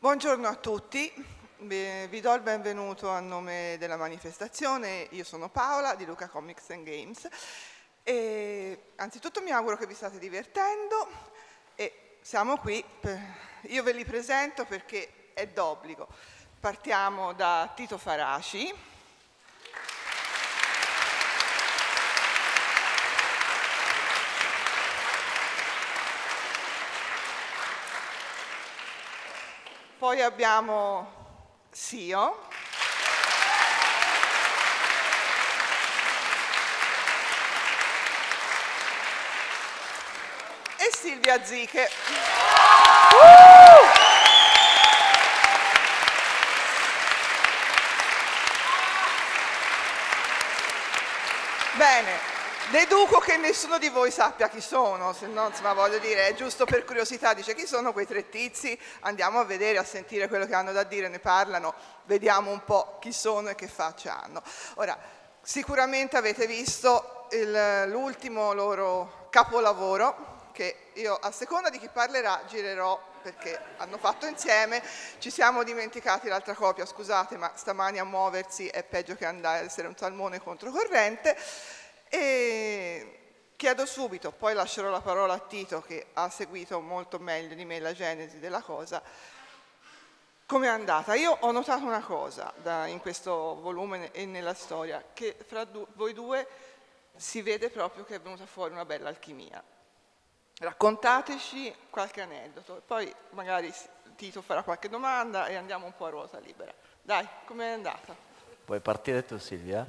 Buongiorno a tutti, vi do il benvenuto a nome della manifestazione. Io sono Paola di Luca Comics and Games e anzitutto mi auguro che vi state divertendo e siamo qui, io ve li presento perché è d'obbligo. Partiamo da Tito Faraci. Poi abbiamo Sio. E Silvia Ziche. Bene. Deduco che nessuno di voi sappia chi sono, se no, insomma, voglio dire, è giusto per curiosità, dice chi sono quei tre tizi, andiamo a vedere, a sentire quello che hanno da dire, ne parlano, vediamo un po' chi sono e che faccia hanno. Ora, sicuramente avete visto l'ultimo loro capolavoro, che io a seconda di chi parlerà girerò, perché hanno fatto insieme, ci siamo dimenticati l'altra copia, scusate, ma stamani a muoversi è peggio che andare a essere un salmone controcorrente. E chiedo subito, poi lascerò la parola a Tito che ha seguito molto meglio di me la genesi della cosa, come è andata? Io ho notato una cosa in questo volume e nella storia, che fra voi due si vede proprio che è venuta fuori una bella alchimia. Raccontateci qualche aneddoto, poi magari Tito farà qualche domanda e andiamo un po' a ruota libera. Dai, com'è andata? Puoi partire tu, Silvia?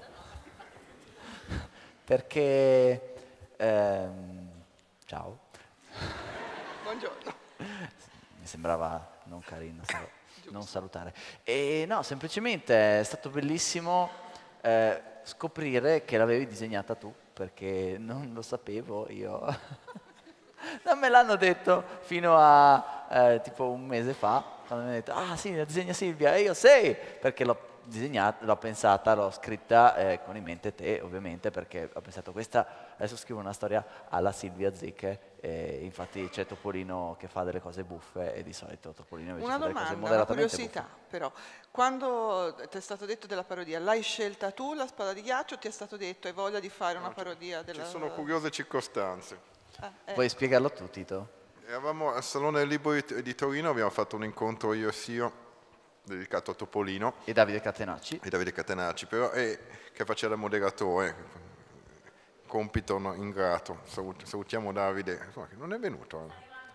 Perché... ciao. Buongiorno. Mi sembrava non carino non salutare. E no, semplicemente è stato bellissimo scoprire che l'avevi disegnata tu, perché non lo sapevo io. Non me l'hanno detto fino a tipo un mese fa, quando mi hanno detto, ah sì, la disegna Silvia, e io sì, perché l'ho disegnata, l'ho pensata, l'ho scritta con in mente te, ovviamente, perché ho pensato questa, adesso scrivo una storia alla Silvia Ziche, e infatti c'è Topolino che fa delle cose buffe e di solito Topolino invece fa delle cose moderatamente una curiosità buffe. però, quando ti è stato detto della parodia, l'hai scelta tu la spada di ghiaccio o ti è stato detto hai voglia di fare una parodia della... Ci sono curiose circostanze. Puoi spiegarlo tu, Tito? Eravamo al Salone del Libro di Torino, abbiamo fatto un incontro io e Sio dedicato a Topolino E Davide Catenacci? e Davide Catenacci, però, che faceva da moderatore, compito ingrato. Salutiamo Davide, insomma, che non è venuto.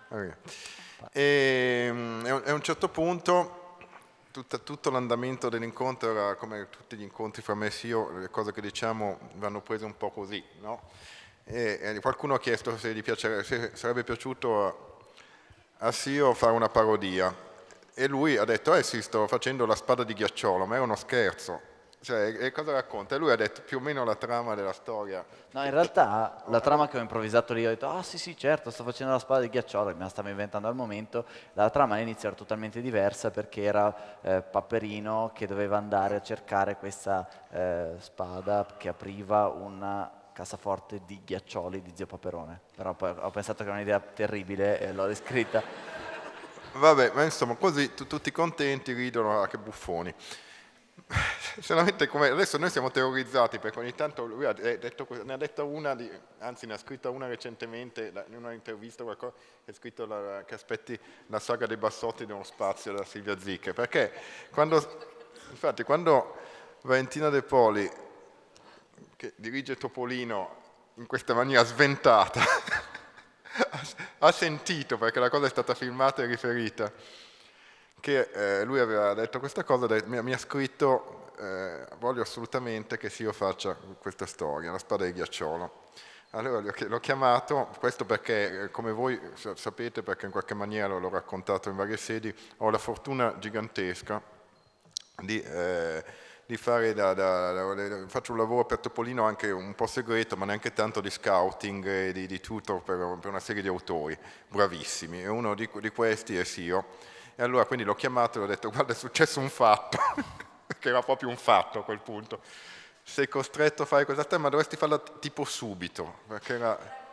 E a un certo punto tutto l'andamento dell'incontro era come tutti gli incontri fra me e Sio, le cose che diciamo vanno prese un po' così, no? E qualcuno ha chiesto se sarebbe piaciuto a Sio fare una parodia e lui ha detto sì, sto facendo la spada di ghiacciolo, ma è uno scherzo, cioè, e cosa racconta? E lui ha detto più o meno la trama della storia. No, in realtà la trama che ho improvvisato lì, ho detto, ah sì sì certo, sto facendo la spada di ghiacciolo, me la stavo inventando al momento, la trama all'inizio era totalmente diversa perché era Paperino che doveva andare a cercare questa spada che apriva una cassaforte di ghiaccioli di Zio Paperone, però poi ho pensato che era un'idea terribile e l'ho riscritta. Vabbè, ma insomma così tutti contenti, ridono, che buffoni. Solamente come adesso noi siamo terrorizzati perché ogni tanto lui ne ha detta una, anzi ne ha scritta una recentemente in una intervista qualcosa, che ha scritto che aspetti la saga dei bassotti dello spazio da Silvia Ziche, perché infatti quando Valentina De Poli, che dirige Topolino in questa maniera sventata, ha sentito, perché la cosa è stata filmata e riferita, che lui aveva detto questa cosa, mi ha scritto voglio assolutamente che Sio faccia questa storia, la spada di ghiacciolo. Allora l'ho chiamato, questo perché come voi sapete, perché in qualche maniera l'ho raccontato in varie sedi, ho la fortuna gigantesca di fare faccio un lavoro per Topolino anche un po' segreto, ma neanche tanto, di scouting e di tutor per una serie di autori bravissimi, e uno di questi è Sio. E allora quindi l'ho chiamato e gli ho detto guarda, è successo un fatto, che era proprio un fatto a quel punto, sei costretto a fare questa storia, ma dovresti farla tipo subito, perché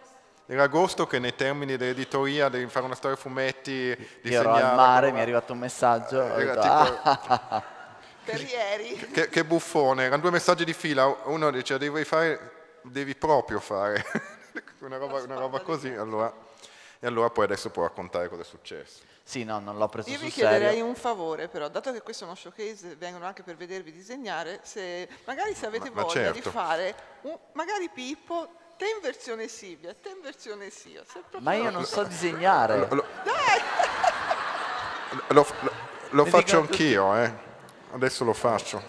era agosto che nei termini dell'editoria devi fare una storia a fumetti, Io ero al mare, mi è arrivato un messaggio, ho detto, tipo, Per ieri. che buffone, erano 2 messaggi di fila, uno dice devi proprio fare una roba così, e allora poi adesso può raccontare cosa è successo. Sì, no, non l'ho preso Io sul vi serio. chiederei un favore però, dato che questo è uno showcase, vengono anche per vedervi disegnare, magari se avete Ma voglia di certo. fare, magari Pippo, te in versione Silvia, te in versione Sia. Ma io non so disegnare. Lo faccio anch'io, adesso lo faccio.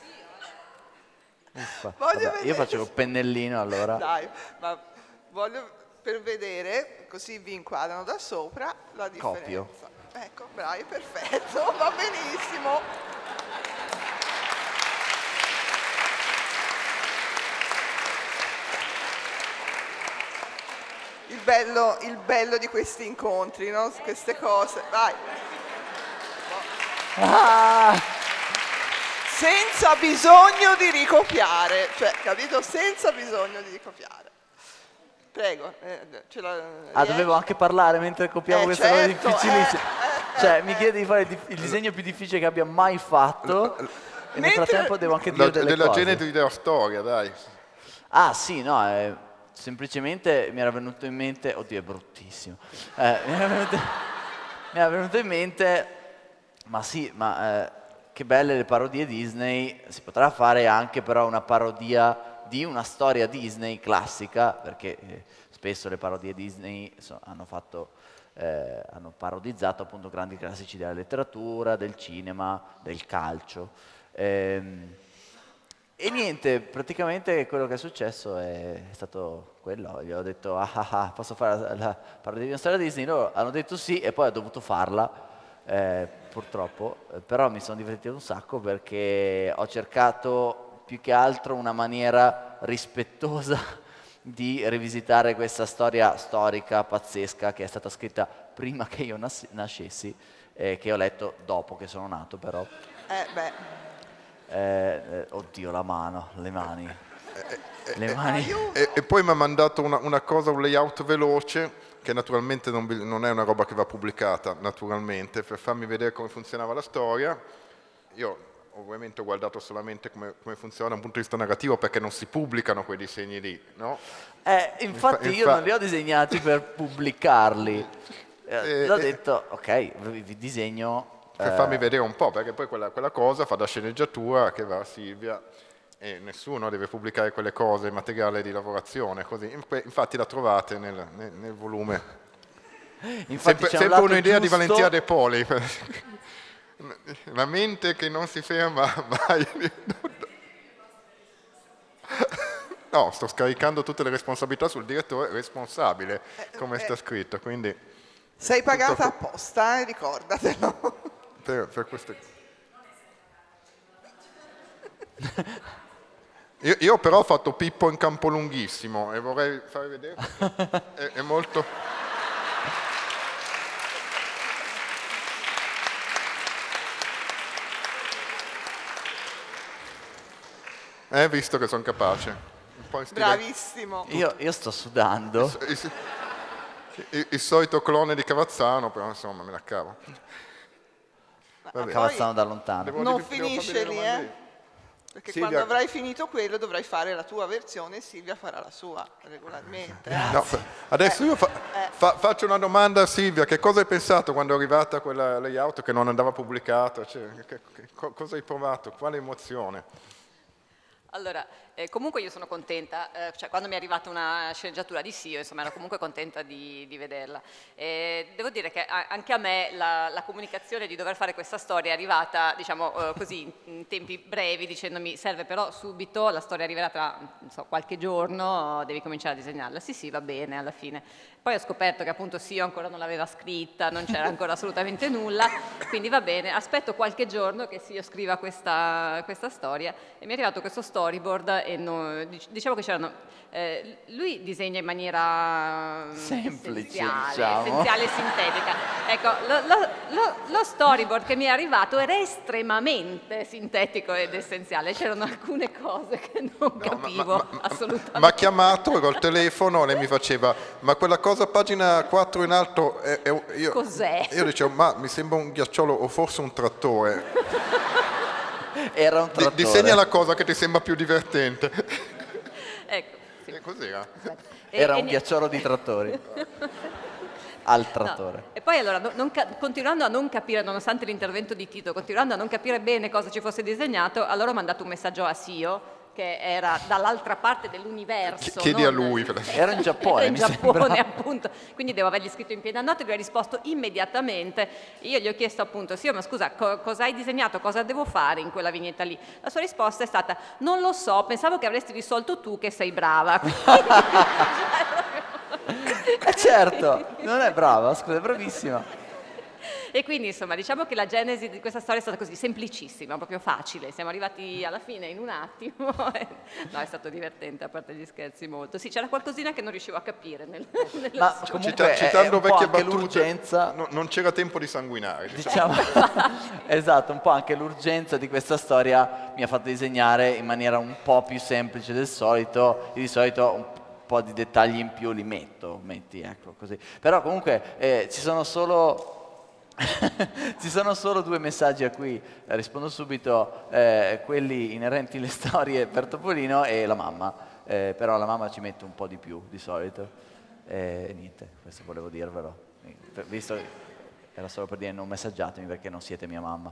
Vabbè, io faccio col pennellino allora. Dai, ma voglio per vedere, così vi inquadrano da sopra la differenza. Copio. Ecco, bravi, perfetto, va benissimo. Il bello di questi incontri, no? Queste cose. Vai. Senza bisogno di ricopiare, cioè, capito? Senza bisogno di ricopiare. Prego. Dovevo anche parlare mentre copiavo questa cosa certo, difficilissima. Cioè, mi chiede di fare il disegno più difficile che abbia mai fatto e nel frattempo devo anche dire delle della cose. genesi della storia, dai. Ah sì, no, semplicemente mi era venuto in mente, oddio è bruttissimo, mi era venuto in mente, ma sì, che belle le parodie Disney, si potrà fare anche però una parodia di una storia Disney classica, perché spesso le parodie Disney hanno parodizzato appunto grandi classici della letteratura, del cinema, del calcio. E niente, praticamente quello che è successo è stato quello. Gli ho detto, posso fare la parodia di una storia Disney? Loro hanno detto sì e poi ho dovuto farla, purtroppo. Però mi sono divertito un sacco perché ho cercato più che altro una maniera rispettosa di rivisitare questa storia storica pazzesca che è stata scritta prima che io nascessi, che ho letto dopo che sono nato però. Oddio, le mani. E poi mi ha mandato una cosa, un layout veloce, che naturalmente non è una roba che va pubblicata, naturalmente, per farmi vedere come funzionava la storia. Io ovviamente ho guardato solamente come funziona da un punto di vista narrativo, perché non si pubblicano quei disegni lì, no? Infatti io non li ho disegnati per pubblicarli. L'ho detto, ok, vi disegno... Per farmi vedere un po', perché poi quella cosa fa da sceneggiatura che va a Silvia e nessuno deve pubblicare quelle cose, materiale di lavorazione, così. Infatti la trovate nel volume. Infatti sempre un'idea di Valentina De Poli. La mente che non si ferma mai. No, sto scaricando tutte le responsabilità sul direttore responsabile, come sta scritto, quindi... Sei pagata apposta, ricordatelo. Per queste... Io però ho fatto Pippo in campo lunghissimo e vorrei fare vedere, è molto... Visto che sono capace. Un po' in stile... Bravissimo. Io sto sudando. Il solito clone di Cavazzano, però insomma me la cavo. Cavazzano da lontano. Non finisce lì, Perché Silvia... quando avrai finito quello dovrai fare la tua versione e Silvia farà la sua regolarmente. No, adesso io faccio una domanda a Silvia. Che cosa hai pensato quando è arrivata quella layout che non andava pubblicata? Cioè, cosa hai provato? Quale emozione? Allora, comunque io sono contenta, cioè quando mi è arrivata una sceneggiatura di Sio, insomma ero comunque contenta di vederla. Devo dire che anche a me la comunicazione di dover fare questa storia è arrivata, diciamo così, in tempi brevi, dicendomi serve però subito, la storia arriverà tra qualche giorno, devi cominciare a disegnarla. Sì, va bene alla fine. Poi ho scoperto che appunto Sio ancora non l'aveva scritta, non c'era ancora assolutamente nulla, quindi va bene, aspetto qualche giorno che Sio scriva questa storia e mi è arrivato questo storyboard e diciamo che c'erano... lui disegna in maniera semplice, essenziale e sintetica. Ecco, lo storyboard che mi è arrivato era estremamente sintetico ed essenziale. C'erano alcune cose che non capivo assolutamente. Mi ha chiamato, ero al telefono, lei mi faceva, ma quella cosa a pagina 4 in alto, cos'è? Io dicevo, ma mi sembra un ghiacciolo o forse un trattore. Era un trattore. Disegna la cosa che ti sembra più divertente. Ecco. Sì. Cos'era? Era un ghiacciolo di trattori. Al trattore. No. E poi allora, continuando a non capire, nonostante l'intervento di Tito, continuando a non capire bene cosa ci fosse disegnato, allora ho mandato un messaggio a Sio, che era dall'altra parte dell'universo. Chiedi a lui. Era in Giappone, era in mi Giappone, sembra. Appunto. Quindi devo avergli scritto in piedi a notte, lui ha risposto immediatamente. Io gli ho chiesto appunto, Sio, ma scusa, cosa hai disegnato? Cosa devo fare in quella vignetta lì? La sua risposta è stata, non lo so, pensavo che avresti risolto tu che sei brava. Certo, non è brava, scusa, è bravissima. E quindi insomma diciamo che la genesi di questa storia è stata così semplicissima, proprio facile, siamo arrivati alla fine in un attimo. No, è stato divertente, a parte gli scherzi molto. Sì, c'era qualcosina che non riuscivo a capire ma comunque citando vecchie battute, l'urgenza, non c'era tempo di sanguinare, diciamo. Esatto, un po' anche l'urgenza di questa storia mi ha fatto disegnare in maniera un po' più semplice del solito. Io di solito un po' di dettagli in più li metti, ecco, così. Però comunque ci sono solo due messaggi a cui rispondo subito, quelli inerenti alle storie per Topolino e la mamma, però la mamma ci mette un po' di più di solito, niente, questo volevo dirvelo, visto che era solo per dire non messaggiatemi perché non siete mia mamma.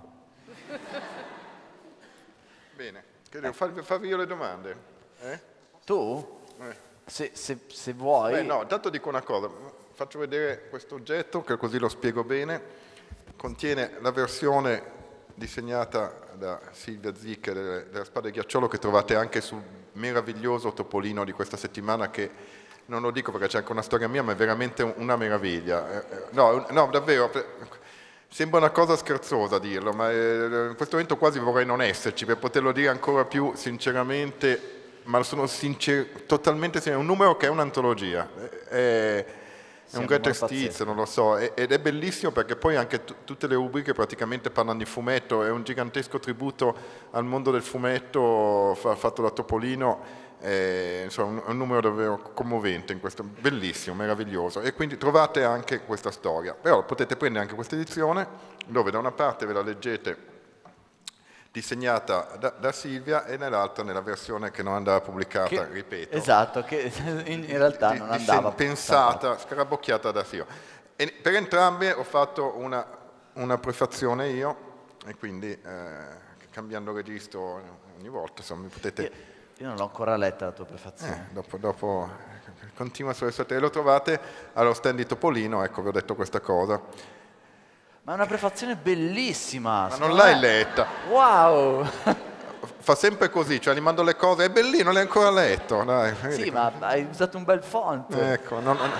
Bene, che devo farvi io le domande? Tu? Se vuoi. Beh, no, intanto dico una cosa, faccio vedere questo oggetto che così lo spiego bene. Contiene la versione disegnata da Silvia Zic della Spada di Ghiacciolo che trovate anche sul meraviglioso Topolino di questa settimana, che non lo dico perché c'è anche una storia mia, ma è veramente una meraviglia. No, davvero, sembra una cosa scherzosa dirlo, ma in questo momento quasi vorrei non esserci per poterlo dire ancora più sinceramente, ma sono totalmente sincero, è un numero che è un'antologia. È un greatest hits, non lo so, ed è bellissimo perché poi anche tutte le rubriche praticamente parlano di fumetto, è un gigantesco tributo al mondo del fumetto fatto da Topolino, insomma, è un numero davvero commovente, in questo, bellissimo, meraviglioso, e quindi trovate anche questa storia. Però potete prendere anche questa edizione dove da una parte ve la leggete disegnata da Silvia e nell'altra nella versione che non andava pubblicata, ripeto. Esatto, che in realtà non andava pensata, scarabocchiata da Sio. E per entrambe ho fatto una prefazione io, e quindi cambiando registro ogni volta, insomma, mi potete... Io non l'ho ancora letta la tua prefazione. Dopo continua sulle sue lo trovate allo stand di Topolino, ecco, vi ho detto questa cosa. Ma è una prefazione bellissima. Ma non l'hai letta? Wow! Fa sempre così, cioè gli mando le cose, è bellino, non l'hai ancora letto. Dai, sì, ma hai usato un bel font. Ecco,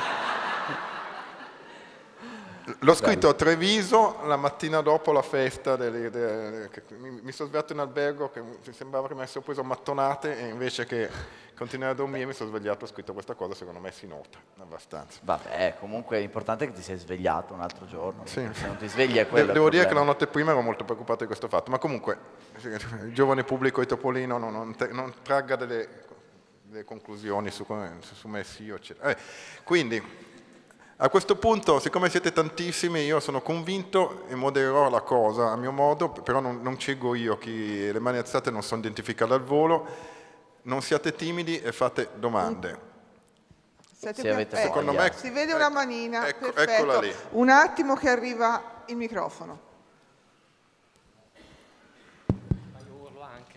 l'ho scritto a Treviso la mattina dopo la festa, mi sono svegliato in albergo che mi sembrava che mi avessero preso mattonate e invece che continuare a dormire mi sono svegliato e ho scritto questa cosa, secondo me si nota abbastanza. Vabbè, comunque è importante che ti sei svegliato un altro giorno, sì. Se non ti svegli è quello. Devo dire che la notte prima ero molto preoccupato di questo fatto, ma comunque il giovane pubblico di Topolino non tragga delle conclusioni su me sì o eccetera. Quindi a questo punto, siccome siete tantissimi, io sono convinto e modererò la cosa a mio modo, però non cego io, chi le mani alzate non sono identificate al volo, non siate timidi e fate domande. Secondo me si vede una manina, perfetto. Eccola lì. Un attimo che arriva il microfono. Ma io urlo anche.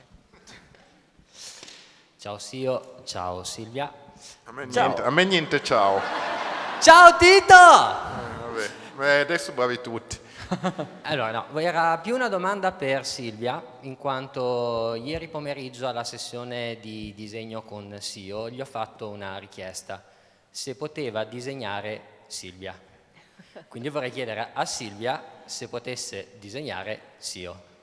Ciao Sio, ciao Silvia. A me niente ciao. Ciao Tito! Vabbè, adesso bravi tutti. Allora, no, era più una domanda per Silvia, in quanto ieri pomeriggio alla sessione di disegno con Sio gli ho fatto una richiesta, se poteva disegnare Silvia. Quindi vorrei chiedere a Silvia se potesse disegnare Sio.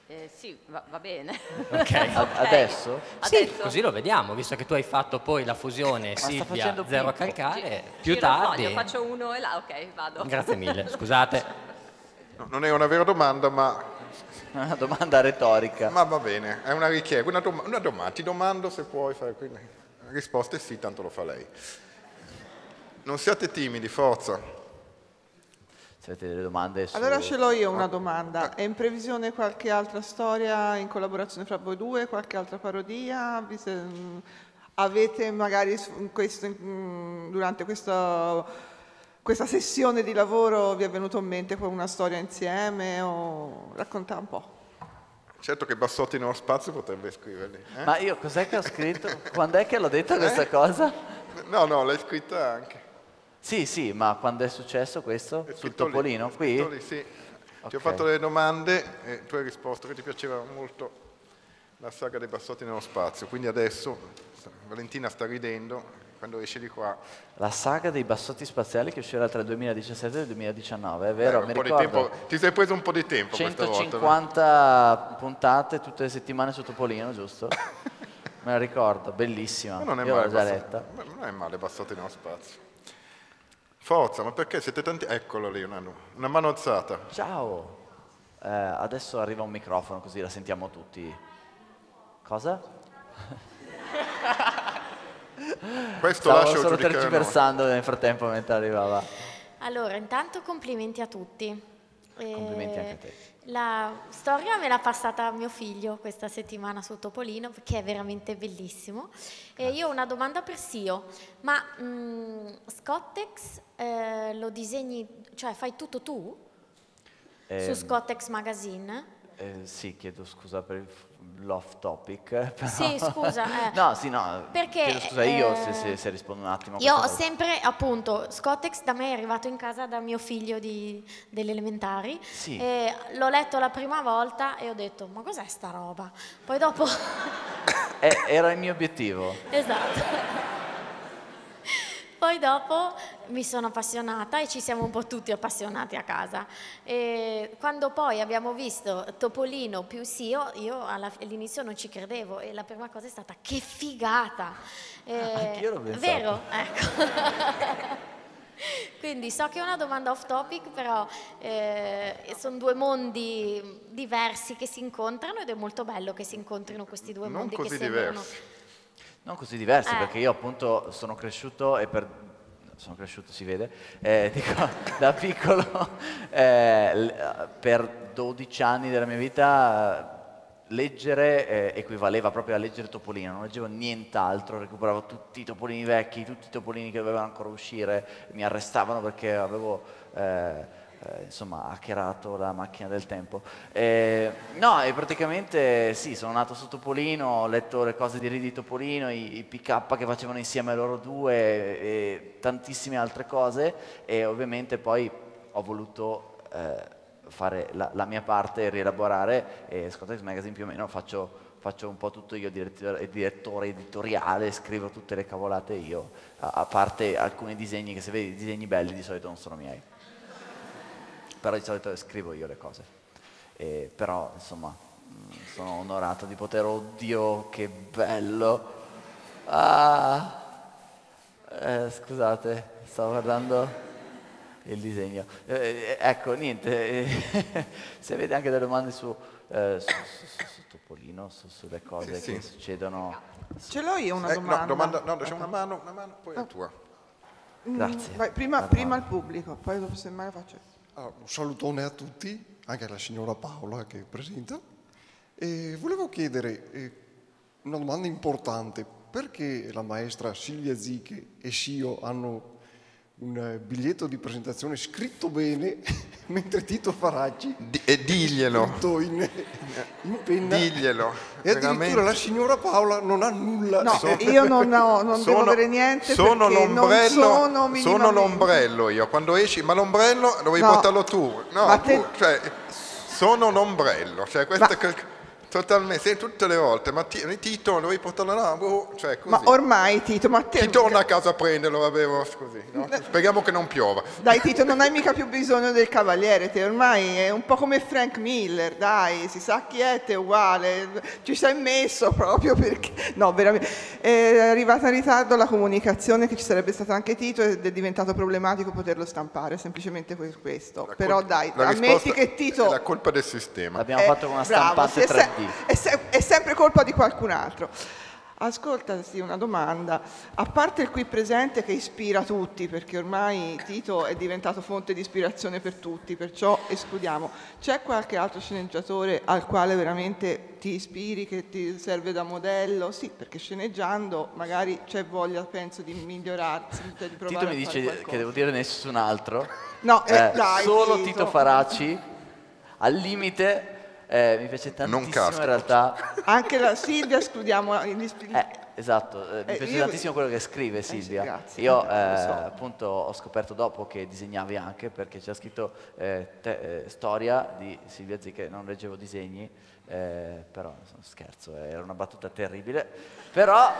Sì, va bene. Ok. Adesso? Sì, Adesso? così lo vediamo, visto che tu hai fatto poi la fusione sta Silvia facendo Zero pippo. Calcare, più Giro il foglio, tardi. faccio uno e là, ok, vado. Grazie mille, scusate. No, non è una vera domanda, ma Una domanda retorica. va bene, è una richiesta. Una domanda, ti domando se puoi fare. Quindi, la risposta è sì, tanto lo fa lei. Non siate timidi, forza. Se avete delle domande su... Allora ce l'ho io una domanda. È in previsione qualche altra storia in collaborazione fra voi due, qualche altra parodia? Avete magari durante questa sessione di lavoro vi è venuto in mente una storia insieme? Racconta un po'. Certo che Bassotti nello spazio potrebbe scriverli. Ma io cos'è che ho scritto? Quando è che l'ho detta questa cosa? No, l'hai scritta anche. Sì, ma quando è successo questo? È Sul scritto lì, Topolino? è Qui? scritto lì, sì. Ti ho Ok. fatto delle domande e tu hai risposto che ti piaceva molto la saga dei Bassotti nello spazio. Quindi adesso Valentina sta ridendo quando esce di qua. La saga dei Bassotti spaziali che uscirà tra il 2017 e il 2019, è vero? Un Mi po' di ricordo. tempo, ti sei preso un po' di tempo questa volta. 150 puntate tutte le settimane su Topolino, giusto? Me la ricordo, bellissima. Ma non è Io male, l'ho già letta. non è male Bassotti nello spazio. Forza, ma perché siete tanti? Eccolo lì, una mano alzata. Ciao. Adesso arriva un microfono così la sentiamo tutti. Cosa? Questo Stavo lascio solo giudicare noi. tergiversando nel frattempo mentre arrivava. Allora, intanto complimenti a tutti. Complimenti anche a te. La storia me l'ha passata mio figlio questa settimana su Topolino, perché è veramente bellissimo. E io ho una domanda per Sio, ma Scottex lo disegni, cioè fai tutto tu su Scottex Magazine? Sì, chiedo scusa per l'off topic. Però... Sì, scusa. No, sì, no. Perché, chiedo scusa io se rispondo un attimo. a Io questa ho cosa. sempre, appunto, Scottex da me è arrivato in casa da mio figlio delle elementari. Sì. E l'ho letto la prima volta e ho detto, ma cos'è sta roba? Poi dopo... Era il mio obiettivo. Esatto. Poi dopo mi sono appassionata e ci siamo un po' tutti appassionati a casa. E quando poi abbiamo visto Topolino più Sio, io all'inizio non ci credevo e la prima cosa è stata che figata! Anch'io l'ho pensato. Vero? Ecco. Quindi so che è una domanda off topic, però sono due mondi diversi che si incontrano ed è molto bello che si incontrino questi due Non mondi così che sembrano... diversi. Non così diversi, perché io appunto sono cresciuto sono cresciuto, si vede, dico, da piccolo, per 12 anni della mia vita leggere equivaleva proprio a leggere Topolino, non leggevo nient'altro, recuperavo tutti i Topolini vecchi, tutti i Topolini che dovevano ancora uscire, mi arrestavano perché avevo... insomma, hackerato la macchina del tempo. No, e praticamente sì, sono nato su Topolino, ho letto le cose di Ridi Topolino, i PK che facevano insieme loro due e tantissime altre cose e ovviamente poi ho voluto fare la mia parte e rielaborare e Scottex Magazine più o meno faccio un po' tutto io, direttore editoriale, scrivo tutte le cavolate io, a parte alcuni disegni che se vedi disegni belli di solito non sono miei. Però di solito scrivo io le cose. Però, insomma, sono onorato di poter... Oddio, che bello! Scusate, stavo guardando il disegno. Ecco, niente, se avete anche delle domande su Topolino, sulle cose Sì. che succedono... Ce l'ho io una domanda. No, c'è una mano, poi la tua. Grazie. Vai, prima il pubblico, poi dopo se mai la faccio. Un salutone a tutti, anche alla signora Paola che è presente. E volevo chiedere una domanda importante. Perché la maestra Silvia Ziche e Sio hanno un biglietto di presentazione scritto bene, mentre Tito Faraggi Diglielo. scritto in penna? Diglielo. E addirittura la signora Paola non ha nulla. No, io non devo avere niente perché non sono minimamente... Sono l'ombrello io, quando esci, ma l'ombrello dovevi No. portarlo tu. No, Ma tu, cioè, sono l'ombrello. Cioè, questo Totalmente, tutte le volte, ma Tito lo riportano là, cioè così. Ma ormai Tito, ma te... Chi torna a casa a prenderlo, vabbè, così, no? Speriamo che non piova. Dai Tito, non hai mica più bisogno del cavaliere, te ormai è un po' come Frank Miller, dai, si sa chi è, te è uguale, ci sei messo proprio perché... No, veramente, è arrivata in ritardo la comunicazione che ci sarebbe stata anche Tito ed è diventato problematico poterlo stampare, semplicemente per questo. Però dai, ammetti che Tito... È la colpa del sistema. L'abbiamo fatto con una bravo, stampante 3D. È sempre colpa di qualcun altro. Ascolta, sì, una domanda. A parte il qui presente che ispira tutti, perché ormai Tito è diventato fonte di ispirazione per tutti, perciò escludiamo. C'è qualche altro sceneggiatore al quale veramente ti ispiri, che ti serve da modello? Sì, perché sceneggiando magari c'è voglia, penso, di migliorarsi, di provare Tito mi a fare dice qualcosa. che devo dire nessun altro. No, dai, solo Tito Faraci, al limite. Mi piace tantissimo in realtà. Anche la Silvia escludiamo. Esatto, mi piace tantissimo quello che scrive Silvia. Sì, grazie. Io Lo so. appunto ho scoperto dopo che disegnavi anche, perché c'è scritto storia di Silvia Zicche, non leggevo disegni, però scherzo, era una battuta terribile. Però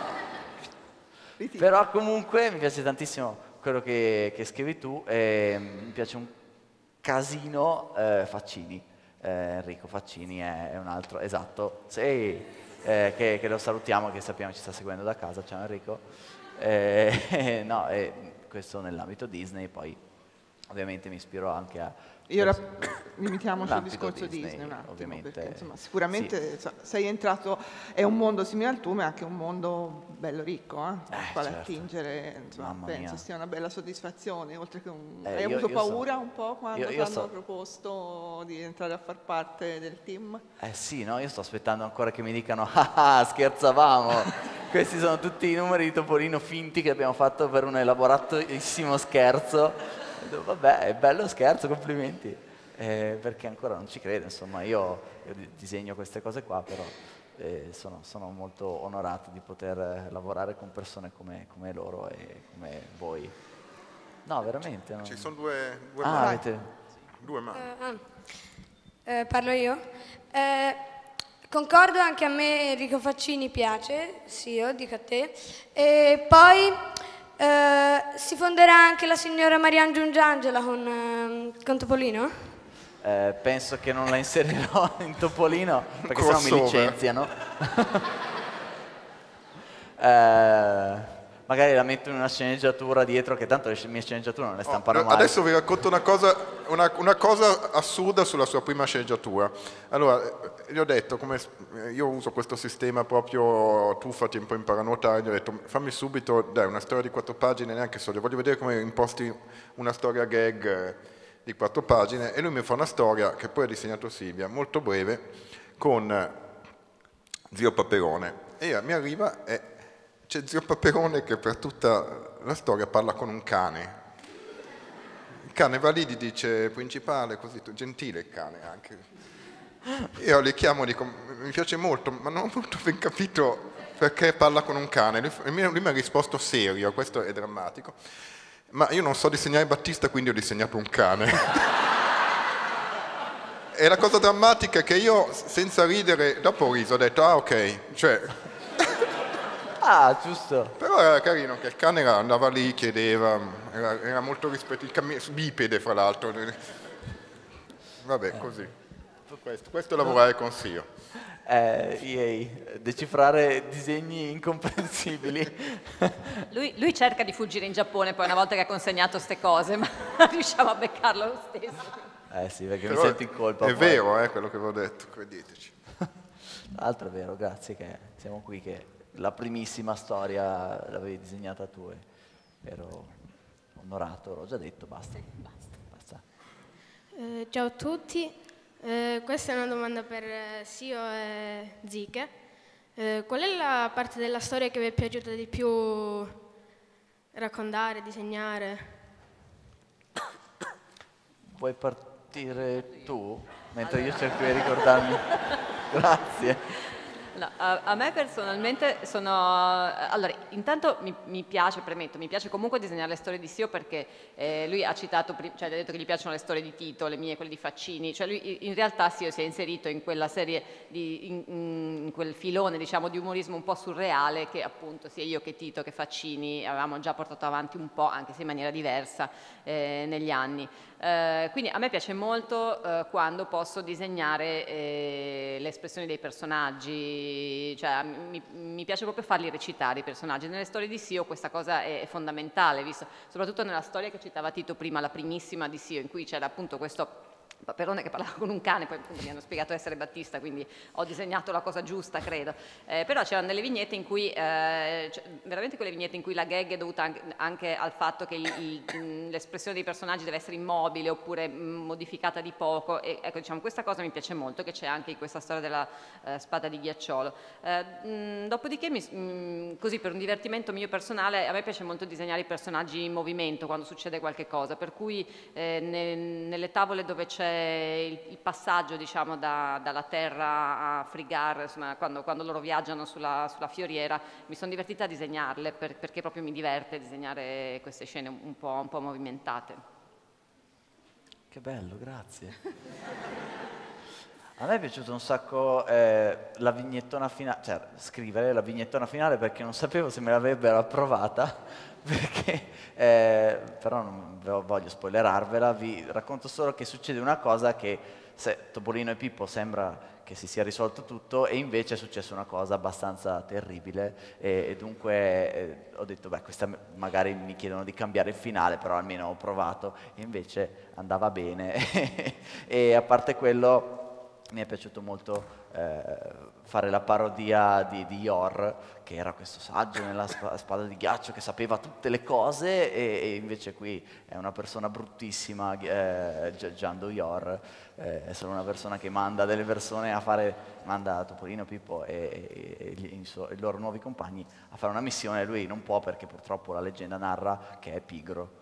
comunque mi piace tantissimo quello che scrivi tu, e mi piace un casino Faccini. Enrico Faccini è un altro, esatto, sì, che lo salutiamo, che sappiamo ci sta seguendo da casa. Ciao Enrico. No, questo nell'ambito Disney, poi ovviamente mi ispiro anche a... Limitiamoci al discorso Disney un attimo, ovviamente, perché insomma, sicuramente sì. sei entrato, è un mondo simile al tuo, ma è anche un mondo bello ricco, al quale certo. attingere, insomma, Mamma penso mia. sia una bella soddisfazione, oltre che hai io avuto so- paura un po' quando ti io hanno so- proposto di entrare a far parte del team? Sì, no, io sto aspettando ancora che mi dicano scherzavamo, questi sono tutti i numeri di Topolino finti che abbiamo fatto per un elaboratissimo scherzo. Vabbè, è bello scherzo, complimenti, perché ancora non ci credo, insomma, io disegno queste cose qua, però sono molto onorato di poter lavorare con persone come loro e come voi. No, veramente. Ci sono due Ah, mani. avete... Due mani. Parlo io. Concordo, anche a me Enrico Faccini piace, sì, io dico a te. E poi si fonderà anche la signora Marianne Giungiangela con Topolino? penso che non la inserirò in Topolino, perché sennò mi Crossover. licenziano. Magari la metto in una sceneggiatura dietro, che tanto le mie sceneggiature non le stampano mai. Adesso vi racconto una cosa assurda sulla sua prima sceneggiatura. Allora, gli ho detto, io uso questo sistema proprio tuffati un po' in paranuotare, gli ho detto fammi subito, dai, una storia di 4 pagine, neanche so, voglio vedere come imposti una storia gag di 4 pagine, e lui mi fa una storia che poi ha disegnato Silvia, molto breve, con Zio Paperone. E mi arriva e c'è Zio Paperone che per tutta la storia parla con un cane. Il cane va lì, gli dice principale, così, gentile il cane anche. Io li chiamo e dico, mi piace molto, ma non ho molto ben capito perché parla con un cane. Lui mi ha risposto serio, questo è drammatico. Ma io non so disegnare Battista, quindi ho disegnato un cane. E la cosa drammatica è che io, senza ridere, dopo ho riso, ho detto, ah ok, cioè... Ah, giusto. Però era carino che il cane andava lì, chiedeva, era molto bipede fra l'altro. Vabbè, così. Questo è lavorare con Sio. Decifrare disegni incomprensibili. Lui cerca di fuggire in Giappone poi una volta che ha consegnato ste cose, ma riusciamo a beccarlo lo stesso. Sì, perché Però mi sento in colpa. È poi. vero, quello che avevo detto, credeteci. Tra l'altro è vero, grazie che siamo qui, che la primissima storia l'avevi disegnata tu e ero onorato, l'ho già detto, basta. Ciao a tutti, questa è una domanda per Sio e Zicche. Qual è la parte della storia che vi è piaciuta di più raccontare, disegnare? Vuoi partire tu? Mentre io cerco di ricordarmi. Grazie. No, a me personalmente allora, intanto mi piace, premetto, mi piace comunque disegnare le storie di Sio perché lui ha citato, cioè ha detto che gli piacciono le storie di Tito, le mie, quelle di Faccini, cioè lui in realtà Sio si è inserito in quella serie, in quel filone diciamo di umorismo un po' surreale che appunto sia io che Tito che Faccini avevamo già portato avanti un po', anche se in maniera diversa, negli anni. Quindi a me piace molto quando posso disegnare le espressioni dei personaggi, cioè mi piace proprio farli recitare i personaggi. Nelle storie di Sio questa cosa è fondamentale, visto, soprattutto nella storia che citava Tito prima, la primissima di Sio, in cui c'era appunto questo Paperone che parlava con un cane, poi appunto mi hanno spiegato essere Battista, quindi ho disegnato la cosa giusta, credo. Però c'erano delle vignette in cui, veramente quelle vignette in cui la gag è dovuta anche al fatto che l'espressione dei personaggi deve essere immobile oppure modificata di poco. E ecco, diciamo, questa cosa mi piace molto, che c'è anche in questa storia della spada di ghiacciolo. Dopodiché, così per un divertimento mio personale, a me piace molto disegnare i personaggi in movimento quando succede qualche cosa, per cui nelle tavole dove c'è il passaggio diciamo dalla terra a Frigar, insomma, quando loro viaggiano sulla fioriera, mi sono divertita a disegnarle perché proprio mi diverte disegnare queste scene un po' movimentate. Che bello, grazie. A me è piaciuto un sacco la vignettona finale, cioè scrivere la vignettona finale perché non sapevo se me l'avrebbero approvata, perché però non voglio spoilerarvela, vi racconto solo che succede una cosa che Topolino e Pippo sembra che si sia risolto tutto e invece è successa una cosa abbastanza terribile e dunque ho detto beh, questa magari mi chiedono di cambiare il finale, però almeno ho provato e invece andava bene e a parte quello mi è piaciuto molto fare la parodia di Yor, che era questo saggio nella spada di ghiaccio che sapeva tutte le cose e invece qui è una persona bruttissima, Giando Yor, è solo una persona che manda delle persone a fare, manda Topolino, Pippo e i loro nuovi compagni a fare una missione e lui non può perché purtroppo la leggenda narra che è pigro.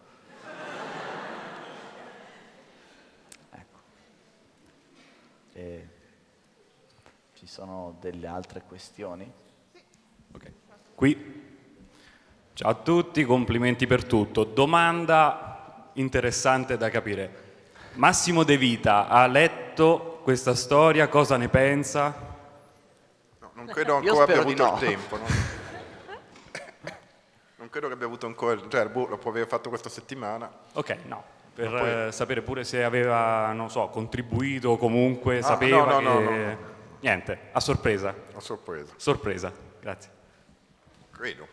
Ci sono delle altre questioni? Okay. Qui. Ciao a tutti, complimenti per tutto. Domanda interessante da capire. Massimo De Vita ha letto questa storia, cosa ne pensa? No, non credo ancora abbia avuto il tempo. No? Non credo che abbia avuto ancora, cioè lo può aver fatto questa settimana. Ok, no. Per sapere pure se aveva, non so, contribuito o comunque sapeva no. Niente, a sorpresa. A sorpresa. Sorpresa, grazie. Credo.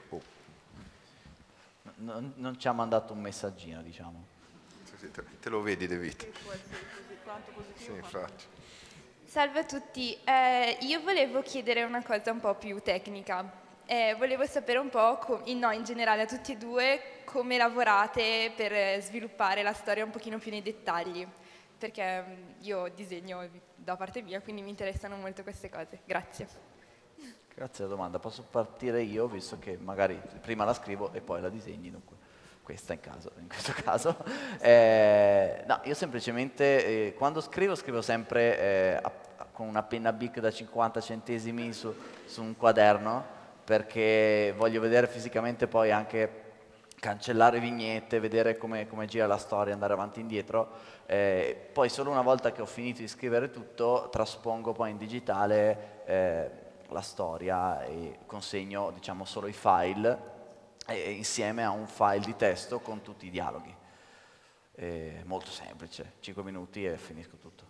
Non ci ha mandato un messaggino, diciamo. Sì, te lo vedi, De Vita. Sì, infatti. Salve a tutti, io volevo chiedere una cosa un po' più tecnica. Volevo sapere un po', in generale a tutti e due, come lavorate per sviluppare la storia un pochino più nei dettagli, perché io disegno da parte mia, quindi mi interessano molto queste cose. Grazie. Grazie della domanda. Posso partire io, visto che magari prima la scrivo e poi la disegni, dunque questa in questo caso. No, io semplicemente quando scrivo sempre con una penna Bic da 50 centesimi su un quaderno, perché voglio vedere fisicamente poi anche cancellare vignette, vedere come gira la storia, andare avanti e indietro. Poi solo una volta che ho finito di scrivere tutto, traspongo poi in digitale la storia e consegno, diciamo, solo i file insieme a un file di testo con tutti i dialoghi. Molto semplice, 5 minuti e finisco tutto.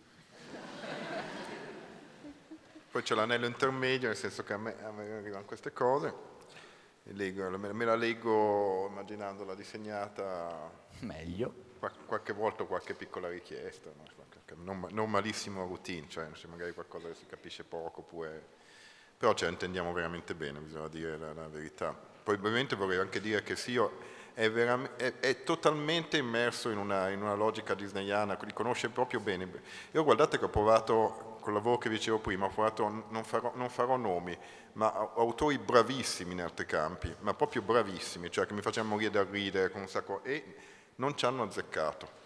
Poi c'è l'anello intermedio, nel senso che a me arrivano queste cose, me la leggo immaginandola disegnata meglio. Qualche volta qualche piccola richiesta, normalissimo routine, cioè se magari qualcosa che si capisce poco, però ce la intendiamo veramente bene, bisogna dire la verità. Poi ovviamente vorrei anche dire che Sio è totalmente immerso in una logica disneyana, li conosce proprio bene. Io guardate che ho provato, col lavoro che dicevo prima, ho provato, non farò nomi, ma autori bravissimi in altri campi, ma proprio bravissimi, cioè che mi facevano morire da ridere con un sacco, e non ci hanno azzeccato.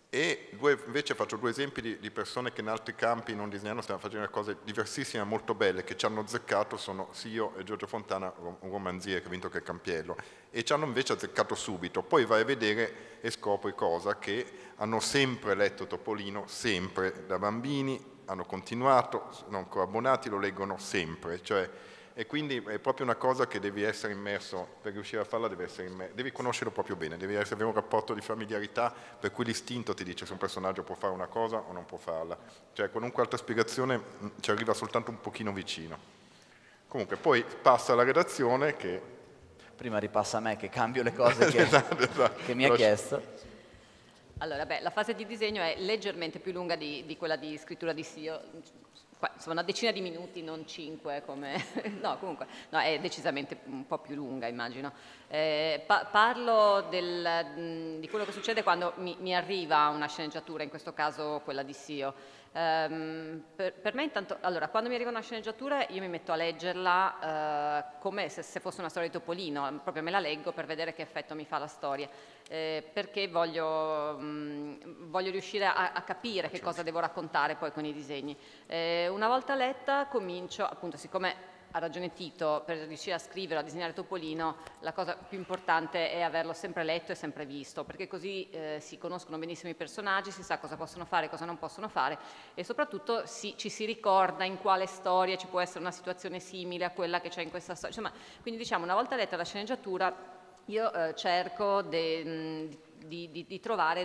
E invece faccio due esempi di persone che in altri campi non disegnano stanno facendo cose diversissime, molto belle, che ci hanno azzeccato, sono Sio e Giorgio Fontana, un romanziere che ha vinto che Campiello, e ci hanno invece azzeccato subito. Poi vai a vedere e scopri cosa, che hanno sempre letto Topolino, sempre, da bambini, hanno continuato, sono ancora abbonati, lo leggono sempre, cioè, e quindi è proprio una cosa che devi essere immerso, per riuscire a farla devi conoscerlo proprio bene, devi avere un rapporto di familiarità per cui l'istinto ti dice se un personaggio può fare una cosa o non può farla, cioè qualunque altra spiegazione ci arriva soltanto un pochino vicino. Comunque poi passa alla redazione che... Prima ripassa a me che cambio le cose che, esatto. che mi ha chiesto. Allora, la fase di disegno è leggermente più lunga di quella di scrittura di Sio, insomma una decina di minuti, non 5 come... no, comunque, no, è decisamente un po' più lunga, immagino. Parlo di quello che succede quando mi arriva una sceneggiatura, in questo caso quella di Sio. Per me intanto, allora, quando mi arriva una sceneggiatura io mi metto a leggerla come se fosse una storia di Topolino, proprio me la leggo per vedere che effetto mi fa la storia, perché voglio riuscire a capire che cosa devo raccontare poi con i disegni. Una volta letta comincio, appunto, siccome ha ragione Tito, per riuscire a scrivere, a disegnare Topolino, la cosa più importante è averlo sempre letto e sempre visto, perché così si conoscono benissimo i personaggi, si sa cosa possono fare e cosa non possono fare, e soprattutto ci si ricorda in quale storia ci può essere una situazione simile a quella che c'è in questa storia. Insomma, quindi diciamo, una volta letta la sceneggiatura, io cerco di trovare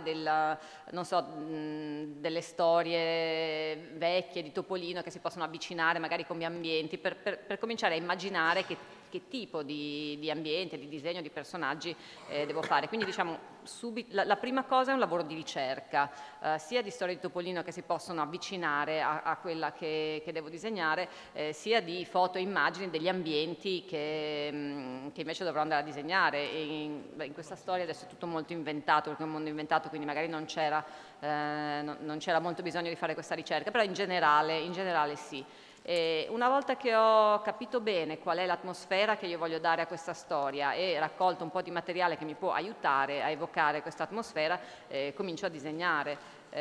delle storie vecchie di Topolino che si possono avvicinare magari come ambienti per cominciare a immaginare che tipo di ambiente, di disegno, di personaggi devo fare. Quindi diciamo la prima cosa è un lavoro di ricerca, sia di storie di Topolino che si possono avvicinare a quella che devo disegnare, sia di foto e immagini degli ambienti che invece dovrò andare a disegnare. E in questa storia adesso è tutto molto inventato, perché è un mondo inventato, quindi magari non c'era molto bisogno di fare questa ricerca, però in generale sì. E una volta che ho capito bene qual è l'atmosfera che io voglio dare a questa storia e raccolto un po' di materiale che mi può aiutare a evocare questa atmosfera, comincio a disegnare.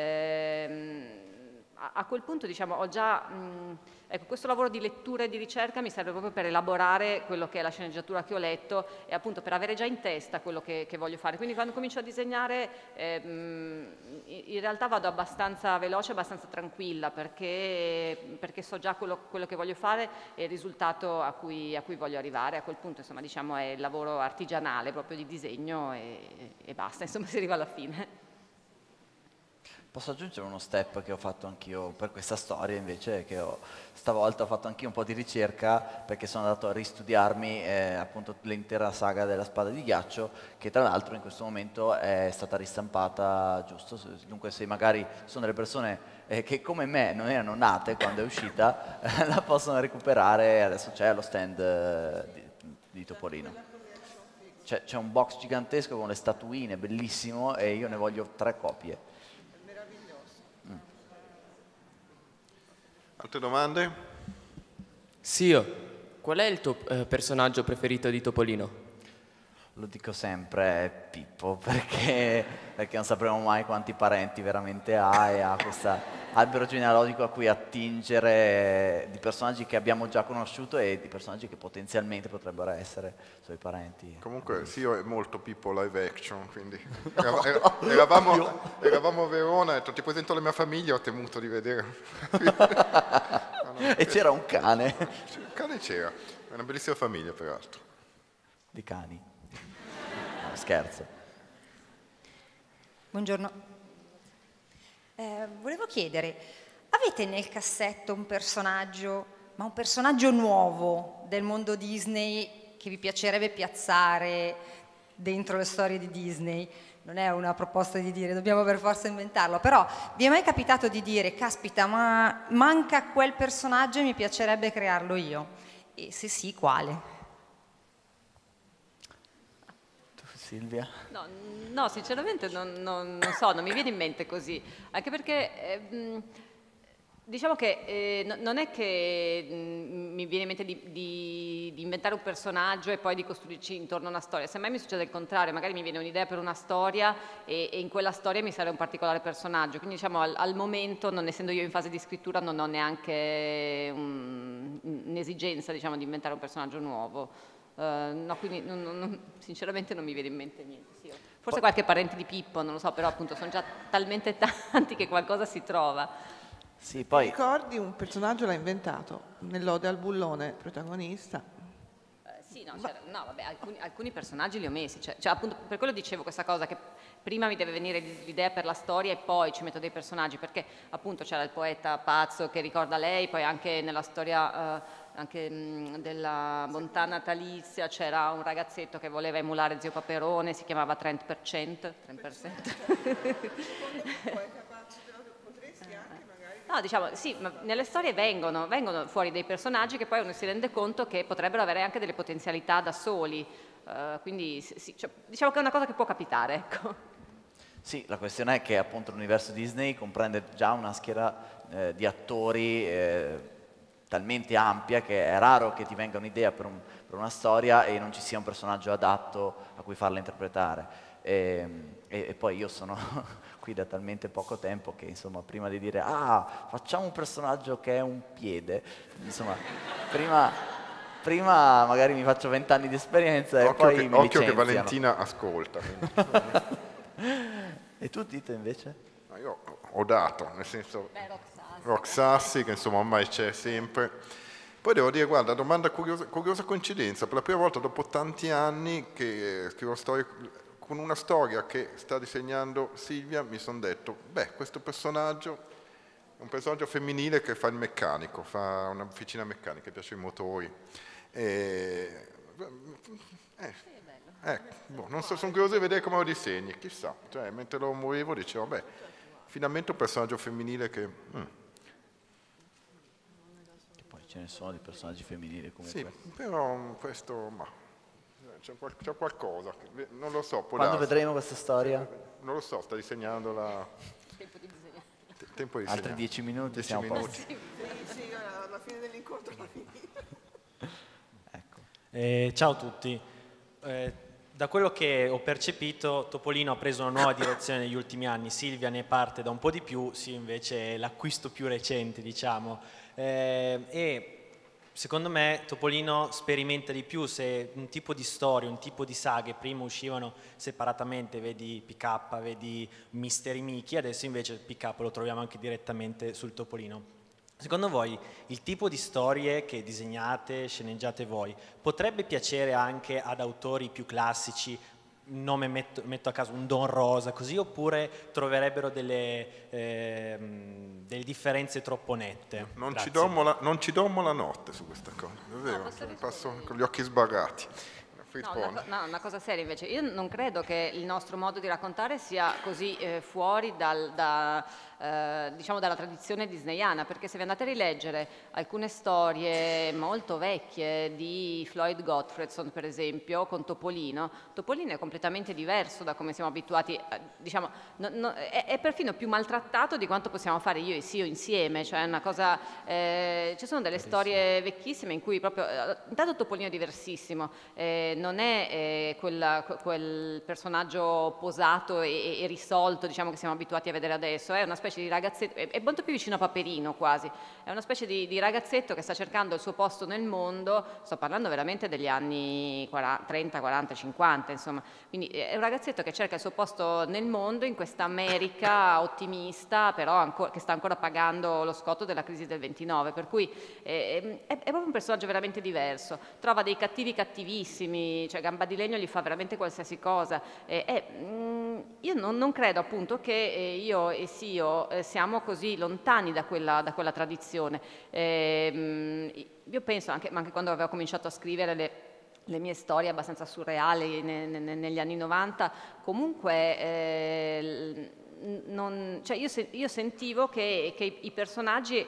A quel punto, diciamo, ho già... ecco, questo lavoro di lettura e di ricerca mi serve proprio per elaborare quello che è la sceneggiatura che ho letto e appunto per avere già in testa quello che voglio fare. Quindi quando comincio a disegnare in realtà vado abbastanza veloce, abbastanza tranquilla, perché so già quello che voglio fare e il risultato a cui voglio arrivare. A quel punto, insomma, diciamo, è il lavoro artigianale proprio di disegno e basta, insomma, si arriva alla fine. Posso aggiungere uno step che ho fatto anch'io per questa storia, invece, che stavolta ho fatto anch'io un po' di ricerca, perché sono andato a ristudiarmi appunto l'intera saga della Spada di Ghiaccio, che tra l'altro in questo momento è stata ristampata, giusto? Dunque se magari sono delle persone che come me non erano nate quando è uscita, la possono recuperare, adesso c'è allo stand di Topolino. C'è un box gigantesco con le statuine, bellissimo, e io ne voglio 3 copie. Altre domande? Sio, qual è il tuo personaggio preferito di Topolino? Lo dico sempre, è Pippo, perché non sapremo mai quanti parenti veramente ha e ha questo albero genealogico a cui attingere di personaggi che abbiamo già conosciuto e di personaggi che potenzialmente potrebbero essere suoi parenti. Comunque Sio è molto Pippo live action, quindi eravamo a Verona, ho detto ti presento la mia famiglia, ho temuto di vedere. E c'era un cane. Il cane c'era, è una bellissima famiglia peraltro. Di cani. No, scherzo. Buongiorno. Volevo chiedere, avete nel cassetto un personaggio nuovo del mondo Disney che vi piacerebbe piazzare dentro le storie di Disney? Non è una proposta di dire dobbiamo per forza inventarlo, però vi è mai capitato di dire caspita, ma manca quel personaggio e mi piacerebbe crearlo io? E se sì, quale? Silvia? No, sinceramente non so, non mi viene in mente così, anche perché Diciamo che non è che mi viene in mente di inventare un personaggio e poi di costruirci intorno a una storia, semmai mi succede il contrario, magari mi viene un'idea per una storia e in quella storia mi serve un particolare personaggio, quindi diciamo al momento, non essendo io in fase di scrittura, non ho neanche un'esigenza diciamo, di inventare un personaggio nuovo. No, quindi sinceramente non mi viene in mente niente. Sì, forse qualche parente di Pippo, non lo so, però appunto sono già talmente tanti che qualcosa si trova. Sì, poi... Ricordi un personaggio l'ha inventato nell'Ode al bullone, protagonista? Sì, no, no vabbè, alcuni personaggi li ho messi, cioè appunto per quello dicevo questa cosa che prima mi deve venire l'idea per la storia e poi ci metto dei personaggi, perché appunto c'era il poeta pazzo che ricorda lei, poi anche nella storia della bontà natalizia c'era un ragazzetto che voleva emulare zio Paperone, si chiamava 30%. No, diciamo, sì, ma nelle storie vengono fuori dei personaggi che poi uno si rende conto che potrebbero avere anche delle potenzialità da soli, quindi sì, cioè, diciamo che è una cosa che può capitare, ecco. Sì, la questione è che appunto l'universo Disney comprende già una schiera di attori talmente ampia che è raro che ti venga un'idea per una storia e non ci sia un personaggio adatto a cui farla interpretare. E poi io sono qui da talmente poco tempo che insomma prima di dire facciamo un personaggio che è un piede, insomma prima magari mi faccio 20 anni di esperienza e poi mi licenziano. Occhio che Valentina ascolta. E tu Tito invece? Io ho dato, nel senso Rock Sassi, che insomma ormai c'è sempre. Poi devo dire, guarda, domanda curiosa coincidenza, per la prima volta dopo tanti anni che scrivo storie, con una storia che sta disegnando Silvia, mi sono detto, questo personaggio è un personaggio femminile che fa il meccanico, fa un'officina meccanica, piace i motori. Non so, sono curioso di vedere come lo disegni, chissà. Cioè, mentre lo muovevo dicevo, finalmente un personaggio femminile che poi ce ne sono di personaggi femminili comunque. Sì, però questo... C'è qualcosa, non lo so. Quando vedremo questa storia? Non lo so, sta disegnando la... Tempo di disegnare. Tempo di disegnare. Altri 10 minuti siamo a posto. Sì, alla fine dell'incontro l'ho finito. Ecco. Ciao a tutti. Da quello che ho percepito, Topolino ha preso una nuova direzione negli ultimi anni, Silvia ne parte da un po' di più, sì invece è l'acquisto più recente, diciamo. E secondo me Topolino sperimenta di più se un tipo di storie, un tipo di saghe prima uscivano separatamente, vedi PK, vedi Mystery Mickey, adesso invece il PK lo troviamo anche direttamente sul Topolino. Secondo voi il tipo di storie che disegnate, sceneggiate voi, potrebbe piacere anche ad autori più classici, nome metto a caso un Don Rosa così, oppure troverebbero delle differenze troppo nette? Non ci dormo la notte su questa cosa, è vero, mi passo con gli occhi sbarrati. No, una cosa seria invece, io non credo che il nostro modo di raccontare sia così fuori diciamo dalla tradizione disneyana, perché se vi andate a rileggere alcune storie molto vecchie di Floyd Gottfredson per esempio con Topolino è completamente diverso da come siamo abituati, diciamo, è perfino più maltrattato di quanto possiamo fare io e Sio insieme, cioè è una cosa, ci sono delle storie vecchissime in cui proprio, intanto Topolino è diversissimo, non è quel personaggio posato e risolto, diciamo, che siamo abituati a vedere adesso, è una specie di ragazzetto, è molto più vicino a Paperino quasi, è una specie di ragazzetto che sta cercando il suo posto nel mondo, sto parlando veramente degli anni 30, 40, 50, insomma, quindi è un ragazzetto che cerca il suo posto nel mondo in questa America ottimista, però che sta ancora pagando lo scotto della crisi del 29, per cui è proprio un personaggio veramente diverso, trova dei cattivi cattivissimi, cioè Gamba di Legno gli fa veramente qualsiasi cosa, io non credo appunto che io e Sio siamo così lontani da quella tradizione. Io penso, ma anche quando avevo cominciato a scrivere le mie storie abbastanza surreali negli anni 90, comunque cioè io sentivo che i personaggi,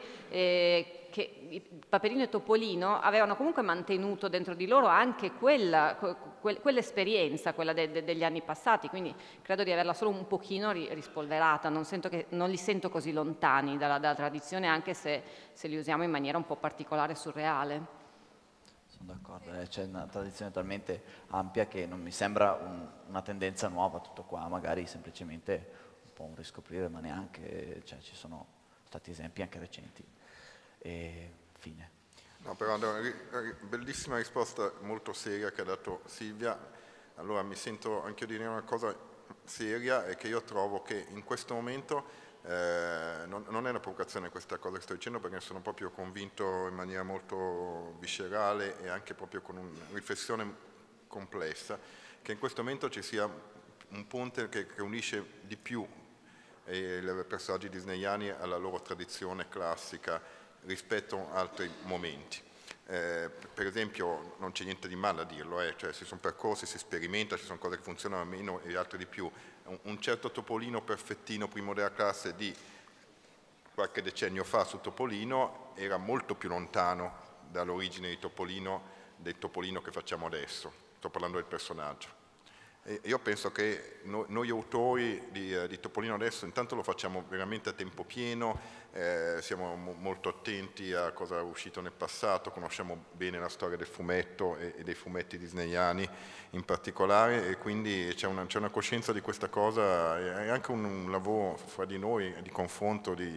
che Paperino e Topolino avevano comunque mantenuto dentro di loro anche quell'esperienza, quella degli anni passati, quindi credo di averla solo un pochino rispolverata, non li sento così lontani dalla tradizione, anche se li usiamo in maniera un po' particolare e surreale. Sono d'accordo, c'è una tradizione talmente ampia che non mi sembra una tendenza nuova tutto qua, magari semplicemente un po' un riscoprire, ma neanche, cioè ci sono stati esempi anche recenti. E fine. No, però bellissima risposta, molto seria che ha dato Silvia. Allora mi sento anche io di dire una cosa seria, è che io trovo che in questo momento non è una provocazione questa cosa che sto dicendo, perché sono proprio convinto in maniera molto viscerale e anche proprio con una riflessione complessa, che in questo momento ci sia un ponte che unisce di più i personaggi disneyani alla loro tradizione classica rispetto a altri momenti. Per esempio non c'è niente di male a dirlo, cioè si sono percorsi, si sperimenta, ci sono cose che funzionano meno e altre di più. Un certo Topolino perfettino primo della classe di qualche decennio fa su Topolino era molto più lontano dall'origine del Topolino che facciamo adesso. Sto parlando del personaggio. E io penso che noi autori di Topolino adesso intanto lo facciamo veramente a tempo pieno, siamo molto attenti a cosa è uscito nel passato, conosciamo bene la storia del fumetto e dei fumetti disneyani in particolare, e quindi c'è una coscienza di questa cosa e anche un lavoro fra di noi di confronto, di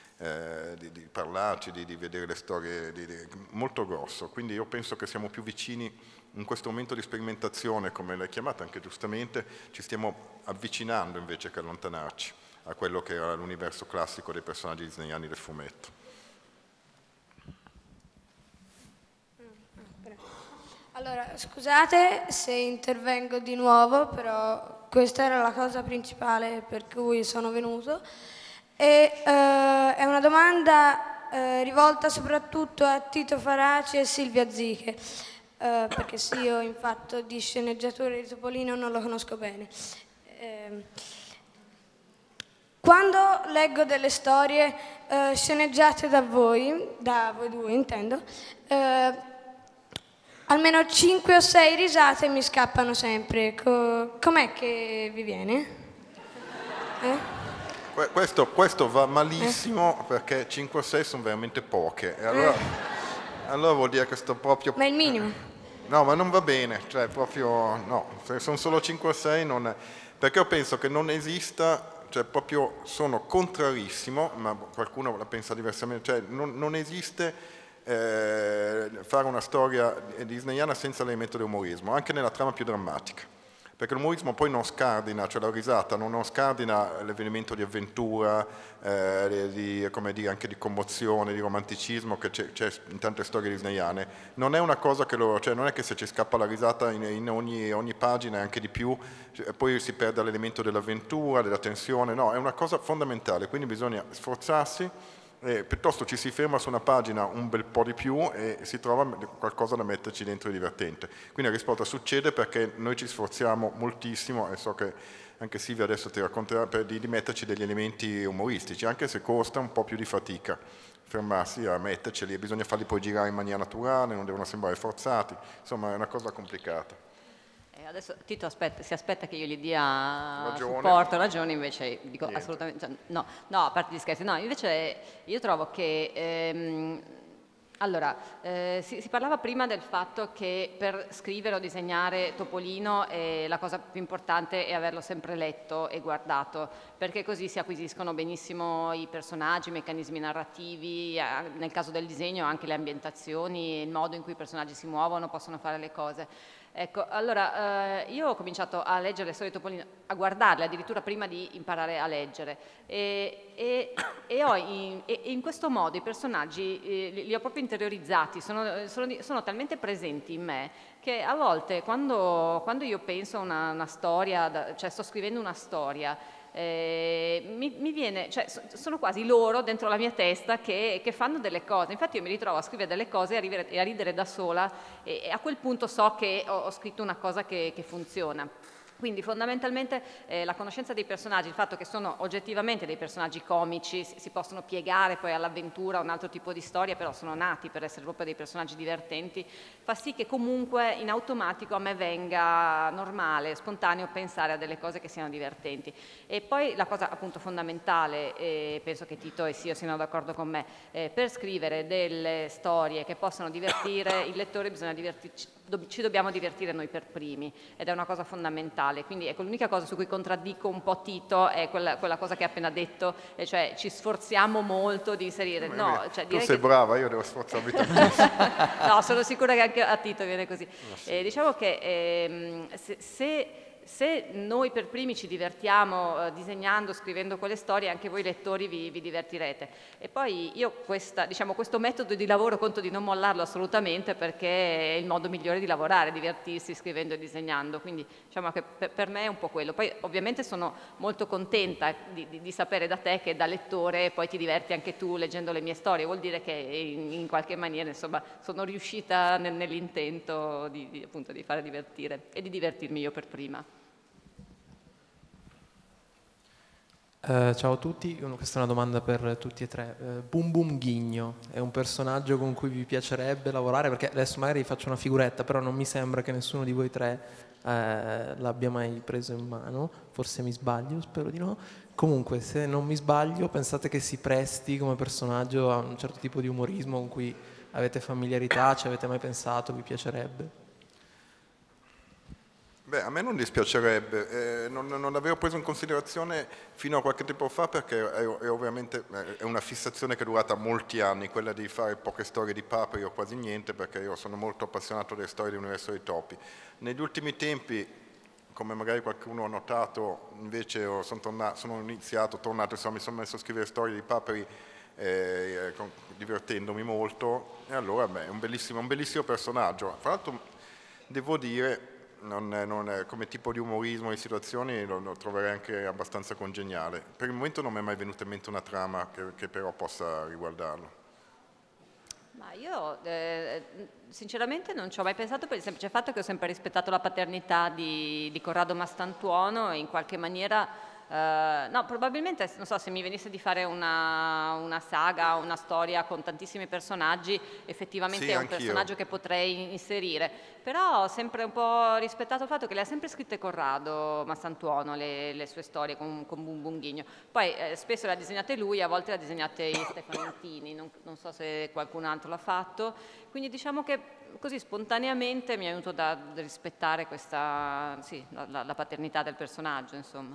parlarci, di vedere le storie molto grosso. Quindi io penso che siamo più vicini in questo momento di sperimentazione, come l'hai chiamata anche giustamente, ci stiamo avvicinando invece che allontanarci a quello che era l'universo classico dei personaggi disneyani del fumetto. Allora, scusate se intervengo di nuovo, però questa era la cosa principale per cui sono venuto. E è una domanda rivolta soprattutto a Tito Faraci e Silvia Ziche, perché sì, io in fatto di sceneggiatore di Topolino non lo conosco bene. Quando leggo delle storie sceneggiate da voi due intendo, almeno 5 o 6 risate mi scappano sempre. Com'è che vi viene? Questo va malissimo perché 5 o 6 sono veramente poche. E allora vuol dire che sto proprio... Ma è il minimo? No, ma non va bene, cioè proprio no, se sono solo 5 o 6 non... Perché io penso che non esista, cioè proprio sono contrarissimo, ma qualcuno la pensa diversamente, cioè non esiste fare una storia disneyana senza l'elemento dell'umorismo, anche nella trama più drammatica. Perché l'umorismo poi non scardina, cioè la risata non scardina l'avvenimento di avventura, come dire, anche di commozione, di romanticismo che c'è in tante storie disneyane. Non è una cosa che cioè non è che se ci scappa la risata in ogni pagina e anche di più, poi si perde l'elemento dell'avventura, della tensione, no, è una cosa fondamentale, quindi bisogna sforzarsi. Piuttosto ci si ferma su una pagina un bel po' di più e si trova qualcosa da metterci dentro di divertente. Quindi la risposta succede perché noi ci sforziamo moltissimo, e so che anche Silvia adesso ti racconterà, di metterci degli elementi umoristici, anche se costa un po' più di fatica fermarsi a metterceli, e bisogna farli poi girare in maniera naturale, non devono sembrare forzati, insomma è una cosa complicata. Adesso Tito si aspetta che io gli dia supporto, ragione, invece dico niente. Assolutamente, cioè, no, a parte gli scherzi, no, invece io trovo che, si parlava prima del fatto che per scrivere o disegnare Topolino la cosa più importante è averlo sempre letto e guardato, perché così si acquisiscono benissimo i personaggi, i meccanismi narrativi, nel caso del disegno anche le ambientazioni, il modo in cui i personaggi si muovono, possono fare le cose. Ecco, allora io ho cominciato a leggere le storie di Topolino, a guardarle addirittura prima di imparare a leggere e in questo modo i personaggi li ho proprio interiorizzati, sono talmente presenti in me che a volte quando io penso a una storia, cioè sto scrivendo una storia, mi viene, cioè sono quasi loro dentro la mia testa che fanno delle cose. Infatti io mi ritrovo a scrivere delle cose e a ridere da sola, e a quel punto so che ho scritto una cosa che funziona. Quindi fondamentalmente la conoscenza dei personaggi, il fatto che sono oggettivamente dei personaggi comici, si possono piegare poi all'avventura, a un altro tipo di storia, però sono nati per essere proprio dei personaggi divertenti, fa sì che comunque in automatico a me venga normale, spontaneo pensare a delle cose che siano divertenti. E poi la cosa appunto fondamentale, penso che Tito e Sio siano d'accordo con me, per scrivere delle storie che possano divertire il lettore ci dobbiamo divertire noi per primi, ed è una cosa fondamentale. Quindi ecco, l'unica cosa su cui contraddico un po' Tito è quella cosa che ha appena detto, e cioè ci sforziamo molto di inserire. No, cioè, tu sei brava, io devo sforzarmi tantissimo. No, sono sicura che anche a Tito viene così. Diciamo che se noi per primi ci divertiamo disegnando, scrivendo quelle storie, anche voi lettori vi divertirete. E poi io questo metodo di lavoro conto di non mollarlo assolutamente, perché è il modo migliore di lavorare, divertirsi scrivendo e disegnando. Quindi diciamo che per me è un po' quello. Poi ovviamente sono molto contenta di sapere da te che da lettore poi ti diverti anche tu leggendo le mie storie. Vuol dire che in qualche maniera insomma sono riuscita nell'intento appunto di fare divertire e di divertirmi io per prima. Ciao a tutti, questa è una domanda per tutti e tre. Bum Bum Ghigno è un personaggio con cui vi piacerebbe lavorare? Perché adesso magari faccio una figuretta, però non mi sembra che nessuno di voi tre l'abbia mai preso in mano, forse mi sbaglio, spero di no. Comunque, se non mi sbaglio, pensate che si presti come personaggio a un certo tipo di umorismo con cui avete familiarità, ci avete mai pensato, vi piacerebbe? Beh, a me non dispiacerebbe, non l'avevo preso in considerazione fino a qualche tempo fa, perché è ovviamente è una fissazione che è durata molti anni, quella di fare poche storie di Paperi o quasi niente, perché io sono molto appassionato delle storie dell'universo dei topi. Negli ultimi tempi, come magari qualcuno ha notato, invece sono tornato, insomma, mi sono messo a scrivere storie di Paperi divertendomi molto, e allora è un bellissimo personaggio. Fra l'altro devo dire, come tipo di umorismo e situazioni lo troverei anche abbastanza congeniale. Per il momento non mi è mai venuta in mente una trama che però possa riguardarlo. Ma io sinceramente non ci ho mai pensato, per il semplice fatto che ho sempre rispettato la paternità di Corrado Mastantuono, e in qualche maniera no, probabilmente, non so, se mi venisse di fare una saga, una storia con tantissimi personaggi, effettivamente sì, è un personaggio che potrei inserire, però ho sempre un po' rispettato il fatto che le ha sempre scritte Corrado Mastantuono, le sue storie con Bum Bum Ghigno. Poi spesso le ha disegnate lui, a volte le ha disegnate Stefanantini, non so se qualcun altro l'ha fatto, quindi diciamo che così spontaneamente mi è venuto da rispettare questa, sì, la paternità del personaggio, insomma.